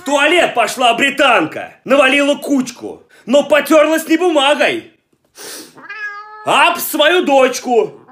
туалет пошла британка, навалила кучку, но потерлась не бумагой, а об свою дочку.